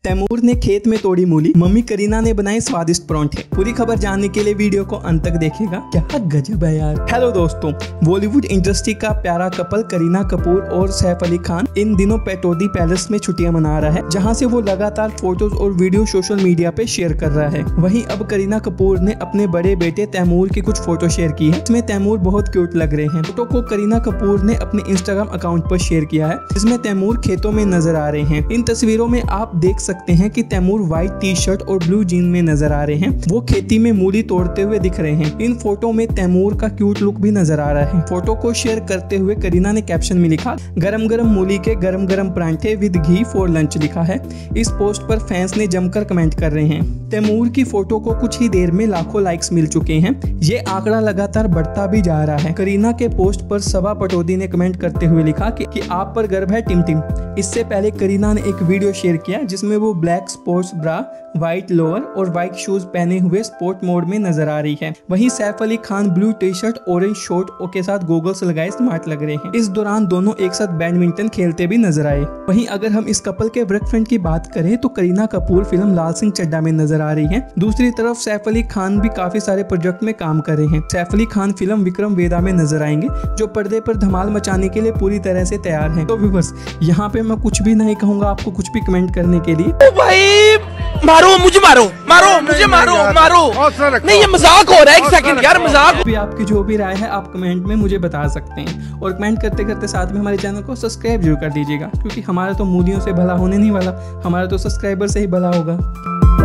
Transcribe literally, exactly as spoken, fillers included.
तैमूर ने खेत में तोड़ी मूली, मम्मी करीना ने बनाए स्वादिष्ट परांठे। पूरी खबर जानने के लिए वीडियो को अंत तक देखिएगा। क्या गजब है यार। हेलो दोस्तों, बॉलीवुड इंडस्ट्री का प्यारा कपल करीना कपूर और सैफ अली खान इन दिनों पैटोदी पैलेस में छुट्टियां मना रहा है, जहां से वो लगातार फोटोज और वीडियो सोशल मीडिया पे शेयर कर रहा है। वहीं अब करीना कपूर ने अपने बड़े बेटे तैमूर की कुछ फोटो शेयर की है, जिसमें तैमूर बहुत क्यूट लग रहे हैं। फोटो को करीना कपूर ने अपने इंस्टाग्राम अकाउंट पर शेयर किया है, जिसमें तैमूर खेतों में नजर आ रहे हैं। इन तस्वीरों में आप देख सकते हैं कि तैमूर व्हाइट टी शर्ट और ब्लू जीन में नजर आ रहे हैं। वो खेती में मूली तोड़ते हुए दिख रहे हैं। इन फोटो में तैमूर का क्यूट लुक भी नजर आ रहा है। फोटो को शेयर करते हुए करीना ने कैप्शन में लिखा, गरम गरम मूली के गरम गरम परांठे विद घी फॉर लंच लिखा है। इस पोस्ट पर फैंस ने जमकर कमेंट कर रहे हैं। तैमूर की फोटो को कुछ ही देर में लाखों लाइक्स मिल चुके हैं। ये आंकड़ा लगातार बढ़ता भी जा रहा है। करीना के पोस्ट पर सबा पटौदी ने कमेंट करते हुए लिखा कि, कि आप पर गर्व है टिम टिम। इससे पहले करीना ने एक वीडियो शेयर किया, जिसमें वो black sports bra, white lower और व्हाइट शूज पहने हुए स्पोर्ट मोड में नजर आ रही है। वहीं Saif Ali Khan blue T shirt, orange short के साथ गोगल्स लगाए स्मार्ट लग रहे हैं। इस दौरान दोनों एक साथ बैडमिंटन खेलते भी नजर आए। वहीं अगर हम इस कपल के वर्क फ्रेंड की बात करें तो करीना कपूर फिल्म लाल सिंह चड्ढा में नजर आ रही है। दूसरी तरफ सैफ अली खान भी काफी सारे प्रोजेक्ट में काम कर रहे हैं। सैफ अली खान फिल्म विक्रम वेदा में नजर आएंगे, जो पर्दे पर धमाल मचाने के लिए पूरी तरह से तैयार है। तो व्यूअर्स, यहाँ पे मैं कुछ भी नहीं कहूंगा आपको कुछ भी कमेंट करने के लिए। ओ भाई मारो मुझे, मारो मारो मुझे, मारो मारो नहीं, ये मजाक हो रहा है। एक सेकंड यार, मजाक। भी आपकी जो भी राय है आप कमेंट में मुझे बता सकते हैं, और कमेंट करते करते साथ में हमारे चैनल को सब्सक्राइब जरूर कर दीजिएगा, क्योंकि हमारा तो मूलियों से भला होने नहीं वाला, हमारा तो सब्सक्राइबर से ही भला होगा।